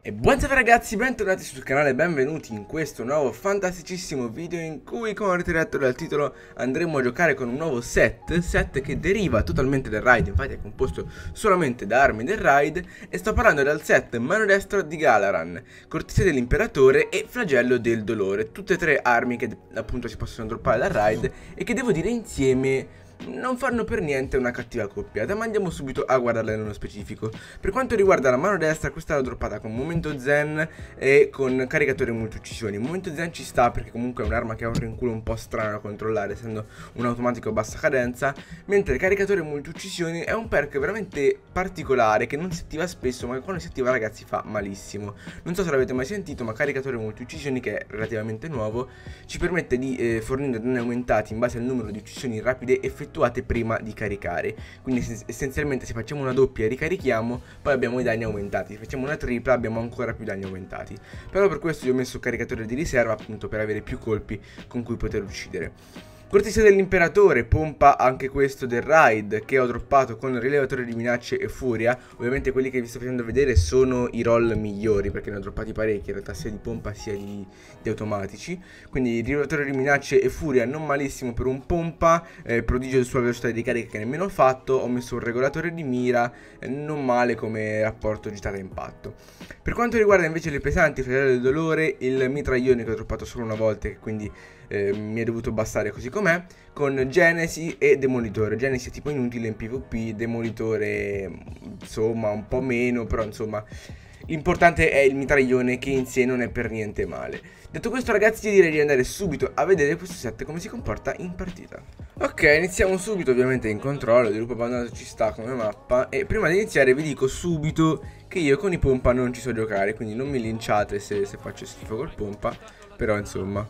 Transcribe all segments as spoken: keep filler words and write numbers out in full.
E buonasera ragazzi, bentornati sul canale e benvenuti in questo nuovo fantasticissimo video in cui, come avrete letto dal titolo, andremo a giocare con un nuovo set, set che deriva totalmente dal raid, infatti è composto solamente da armi del raid, e sto parlando del set Mano Destra di Galaran, Cortesia dell'Imperatore e Flagello del Dolore, tutte e tre armi che appunto si possono droppare dal raid e che devo dire insieme non fanno per niente una cattiva coppiata, ma andiamo subito a guardarla nello specifico. Per quanto riguarda la mano destra, questa l'ho droppata con Momento Zen e con caricatore multiuccisioni. Momento Zen ci sta perché comunque è un'arma che ha un rinculo un po' strano da controllare, essendo un automatico a bassa cadenza, mentre il caricatore multiuccisioni è un perk veramente particolare che non si attiva spesso, ma che quando si attiva ragazzi fa malissimo. Non so se l'avete mai sentito, ma caricatore multiuccisioni, che è relativamente nuovo, ci permette di eh, fornire danni aumentati in base al numero di uccisioni rapide effettuate prima di caricare. Quindi essenzialmente se facciamo una doppia e ricarichiamo, poi abbiamo i danni aumentati. Se facciamo una tripla abbiamo ancora più danni aumentati. Però per questo io ho messo caricatore di riserva, appunto per avere più colpi con cui poter uccidere. Cortesia dell'Imperatore, pompa anche questo del raid, che ho droppato con rilevatore di minacce e furia. Ovviamente quelli che vi sto facendo vedere sono i roll migliori, perché ne ho droppati parecchi, in realtà sia di pompa sia di, di automatici. Quindi rilevatore di minacce e furia non malissimo per un pompa, eh, prodigio sulla velocità di ricarica che nemmeno ho fatto. Ho messo un regolatore di mira, eh, non male come rapporto gittata-impatto. Per quanto riguarda invece le pesanti, Flagello del Dolore, il mitraglione che ho droppato solo una volta e quindi eh, mi è dovuto bastare così com'è, con Genesi e Demolitore. Genesi è tipo inutile in PvP, Demolitore insomma un po' meno, però insomma l'importante è il mitraglione, che in sé non è per niente male. Detto questo ragazzi, io direi di andare subito a vedere questo set come si comporta in partita. Ok, iniziamo subito ovviamente in controllo, il gruppo abbandonato ci sta come mappa. E prima di iniziare vi dico subito che io con i pompa non ci so giocare, quindi non mi linciate se, se faccio schifo col pompa, però insomma.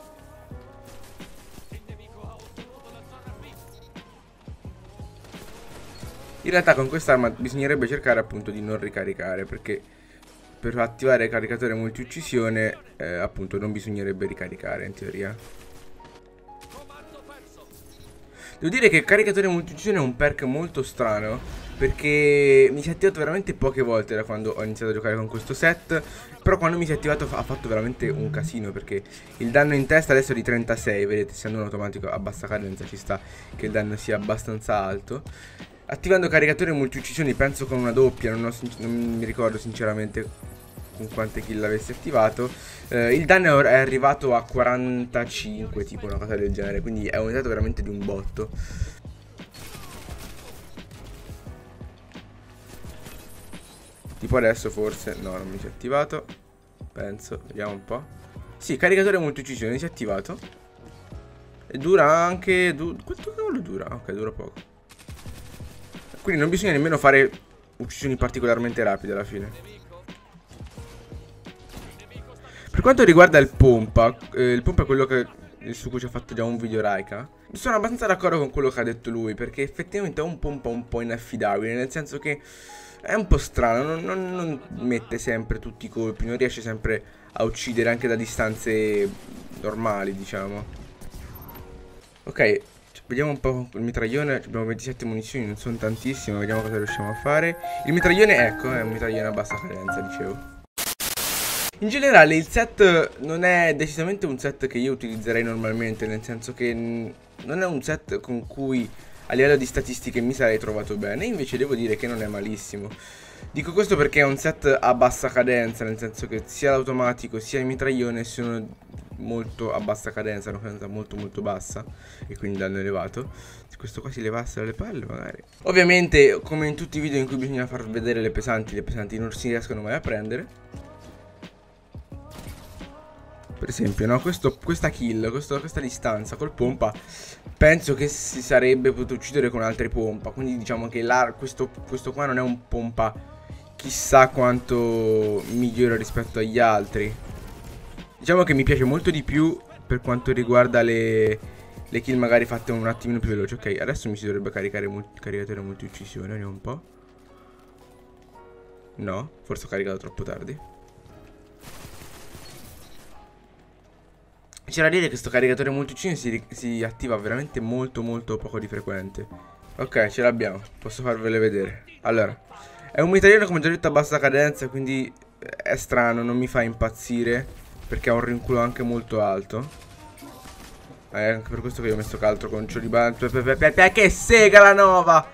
In realtà con quest'arma bisognerebbe cercare appunto di non ricaricare, perché per attivare il caricatore multiuccisione eh, appunto non bisognerebbe ricaricare in teoria. Devo dire che il caricatore multiuccisione è un perk molto strano, perché mi si è attivato veramente poche volte da quando ho iniziato a giocare con questo set. Però quando mi si è attivato ha fatto veramente un casino, perché il danno in testa adesso è di trentasei, vedete, essendo un automatico a bassa cadenza ci sta che il danno sia abbastanza alto. Attivando caricatore multiuccisioni, penso con una doppia, non, ho, non mi ricordo sinceramente con quante kill avessi attivato, eh, il danno è arrivato a quarantacinque, tipo una cosa del genere, quindi è aumentato veramente di un botto. Tipo adesso forse, no, non mi si è attivato, penso, vediamo un po'. Sì, caricatore multiuccisioni si è attivato. E dura anche, du quanto cavolo dura? Ok, dura poco. Quindi non bisogna nemmeno fare uccisioni particolarmente rapide alla fine. Per quanto riguarda il pompa, eh, il pompa è quello che, su cui ci ha fatto già un video Raika. Sono abbastanza d'accordo con quello che ha detto lui, perché effettivamente è un pompa un po' inaffidabile, nel senso che è un po' strano, non, non, non mette sempre tutti i colpi, non riesce sempre a uccidere anche da distanze normali, diciamo. Ok. Vediamo un po' il mitraglione, abbiamo ventisette munizioni, non sono tantissime, vediamo cosa riusciamo a fare. Il mitraglione, ecco, è un mitraglione a bassa cadenza, dicevo. In generale il set non è decisamente un set che io utilizzerei normalmente, nel senso che non è un set con cui a livello di statistiche mi sarei trovato bene, invece devo dire che non è malissimo. Dico questo perché è un set a bassa cadenza, nel senso che sia l'automatico sia il mitraglione sono molto a bassa cadenza, una cadenza molto molto bassa e quindi danno elevato. Se questo qua si levasse dalle palle magari. Ovviamente come in tutti i video in cui bisogna far vedere le pesanti, le pesanti non si riescono mai a prendere. Per esempio, no, questo, questa kill, questo, questa distanza col pompa penso che si sarebbe potuto uccidere con altri pompa. Quindi diciamo che la, questo, questo qua non è un pompa chissà quanto migliore rispetto agli altri. Diciamo che mi piace molto di più per quanto riguarda le, le kill magari fatte un attimino più veloci. Ok, adesso mi si dovrebbe caricare il caricatore multiuccisione, vediamo un po'. No, forse ho caricato troppo tardi. C'è da dire che questo caricatore multiuccisione si, si attiva veramente molto molto poco di frequente. Ok, ce l'abbiamo, posso farvele vedere. Allora, è un mitraglione come già detto a bassa cadenza, quindi è strano, non mi fa impazzire, perché ha un rinculo anche molto alto. È anche per questo che io ho messo caltro con Cioliban. Che sega la Nova!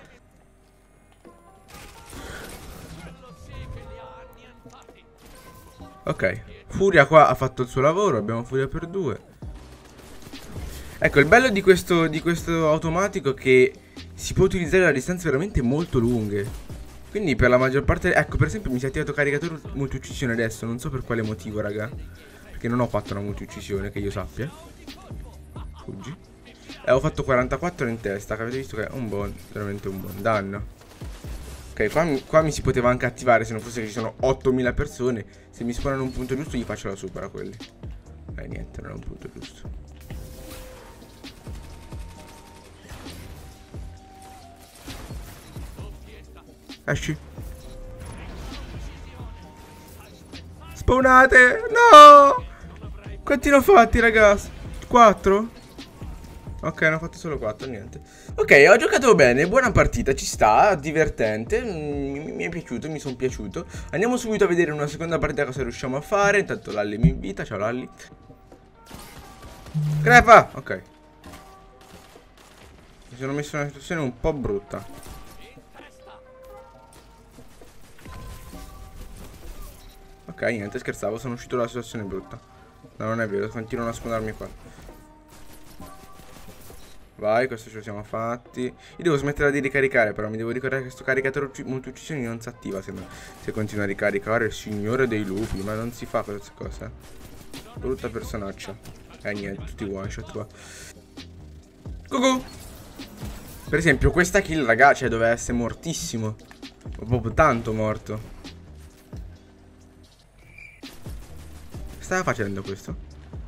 Ok, Furia qua ha fatto il suo lavoro, abbiamo Furia per due. Ecco, il bello di questo, di questo automatico è che si può utilizzare a distanze veramente molto lunghe. Quindi per la maggior parte... Ecco, per esempio mi si è attivato caricatore multi-uccisione adesso. Non so per quale motivo, raga. Perché non ho fatto una multi-uccisione, che io sappia. Fuggi. E ho fatto quarantaquattro in testa, che avete visto che è un buon, veramente un buon danno. Ok, qua mi, qua mi si poteva anche attivare se non fosse che ci sono ottomila persone. Se mi spawnano un punto giusto gli faccio la super a quelli. Eh, niente, non è un punto giusto. Esci. Spawnate. No. Quanti ne ho fatti, ragazzi? quattro? Ok, ne ho fatto solo quattro, niente. Ok, ho giocato bene, buona partita, ci sta, divertente. Mi, mi è piaciuto, mi sono piaciuto. Andiamo subito a vedere una seconda partita cosa riusciamo a fare. Intanto Lalli mi invita, ciao Lalli. Crepa, ok. Mi sono messo in una situazione un po' brutta. Ok, niente, scherzavo, sono uscito dalla situazione brutta. No, non è vero, continuano a spawnarmi qua. Vai, questo ce lo siamo fatti. Io devo smettere di ricaricare, però mi devo ricordare che questo caricatore multi-uccisioni non si attiva se, no, se continua a ricaricare. Il signore dei lupi, ma non si fa queste cose. Brutta personaccia. Eh niente, tutti one shot qua. Cucù. Per esempio questa kill, raga, cioè doveva essere mortissimo. Proprio tanto morto. Stava facendo questo?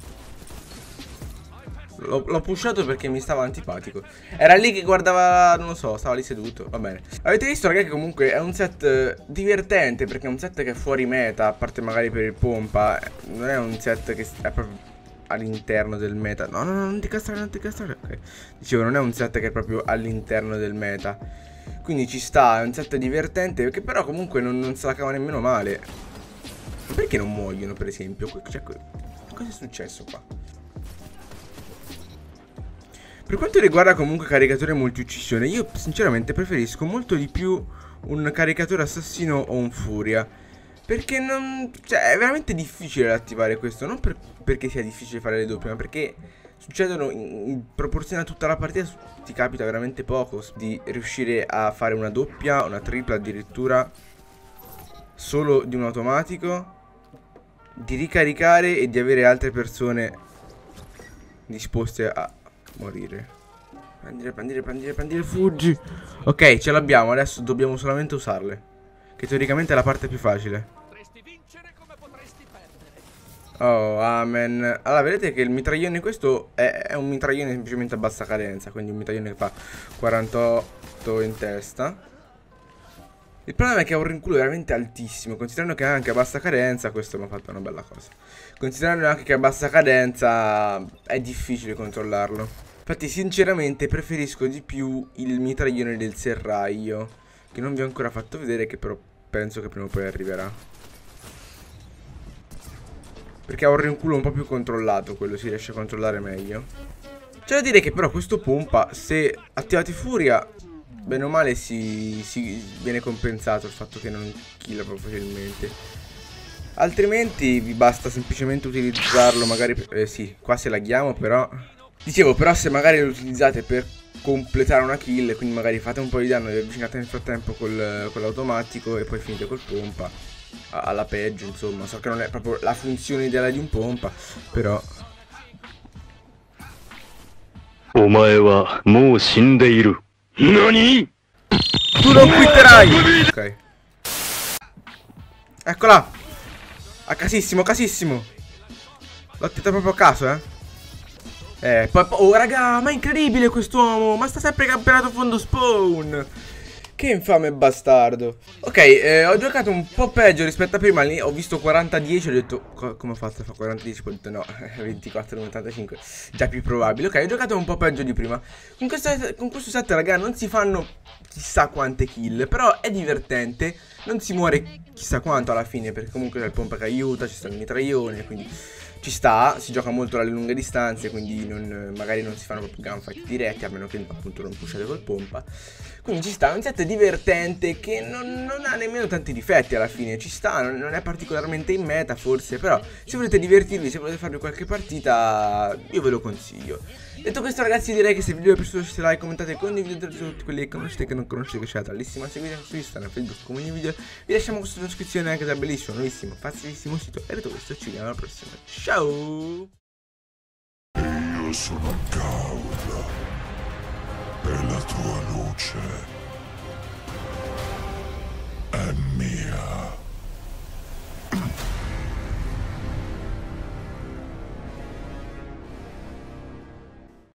L'ho pushato perché mi stava antipatico. Era lì che guardava, non lo so, stava lì seduto. Va bene. Avete visto, ragazzi, che comunque è un set divertente, perché è un set che è fuori meta, a parte magari per il pompa. Non è un set che è proprio all'interno del meta. No, no, no, non ti castrare, non ti castrare. Ok. Dicevo, non è un set che è proprio all'interno del meta. Quindi ci sta, è un set divertente, che però comunque non, non se la cava nemmeno male. Perché non muoiono, per esempio? Cioè, cosa è successo qua? Per quanto riguarda comunque caricatore multi-uccisione, io sinceramente preferisco molto di più un caricatore assassino o un furia. Perché non... cioè, è veramente difficile da attivare questo. Non per, perché sia difficile fare le doppie, ma perché succedono in, in proporzione a tutta la partita. Ti capita veramente poco di riuscire a fare una doppia, una tripla addirittura, solo di un automatico, di ricaricare e di avere altre persone disposte a morire. Prendere, prendere, prendere, prendere, fuggi. Ok, ce l'abbiamo, adesso dobbiamo solamente usarle, che teoricamente è la parte più facile. Oh, amen. Allora, vedete che il mitraglione questo è, è un mitraglione semplicemente a bassa cadenza, quindi un mitraglione che fa quarantotto in testa. Il problema è che ha un rinculo veramente altissimo. Considerando che anche a bassa cadenza, questo mi ha fatto una bella cosa. Considerando anche che a bassa cadenza è difficile controllarlo. Infatti sinceramente preferisco di più il mitraglione del serraglio, che non vi ho ancora fatto vedere, che però penso che prima o poi arriverà. Perché ha un rinculo un po' più controllato, quello si riesce a controllare meglio. C'è da dire che però questo pompa, se attivate furia, bene o male si, si viene compensato il fatto che non killa proprio facilmente. Altrimenti vi basta semplicemente utilizzarlo magari, eh, sì, qua se laghiamo però. Dicevo, però se magari lo utilizzate per completare una kill, quindi magari fate un po' di danno e vi avvicinate nel frattempo col, con l'automatico e poi finite col pompa, alla peggio, insomma. So che non è proprio la funzione ideale di un pompa, però Omae wa mou shindeiru. Nani? Tu non quitterai! Ok. Eccola! A casissimo, casissimo! L'ho attenta proprio a caso, eh. Eh, poi... oh, raga, ma è incredibile quest'uomo! Ma sta sempre campionato fondo spawn! Che infame bastardo. Ok, eh, ho giocato un po' peggio rispetto a prima. Lì ho visto quaranta dieci. Ho detto, co come ho fatto a fare quaranta dieci? Poi ho detto no, ventiquattro novantacinque. Già più probabile. Ok, ho giocato un po' peggio di prima. Con questo, con questo set, raga, non si fanno chissà quante kill. Però è divertente. Non si muore chissà quanto alla fine, perché comunque c'è il pompa che aiuta, ci stanno i mitraglioni, quindi ci sta. Si gioca molto alle lunghe distanze, quindi non, magari non si fanno proprio gunfight diretti, a meno che appunto non pushate col pompa. Quindi ci sta, è un set divertente che non, non ha nemmeno tanti difetti alla fine. Ci sta, non, non è particolarmente in meta forse, però se volete divertirvi, se volete farvi qualche partita, io ve lo consiglio. Detto questo, ragazzi, direi che se il video vi è piaciuto, lasciate like, commentate e condividete tutti quelli che conoscete e che non conoscete, che c'è la bellissima seguite su Instagram, Facebook, come ogni video. Vi lasciamo questa trascrizione anche dal bellissimo, nuovissimo, facilissimo sito. E detto questo, ci vediamo alla prossima. Ciao! Io sono Gaul e la tua luce è mia.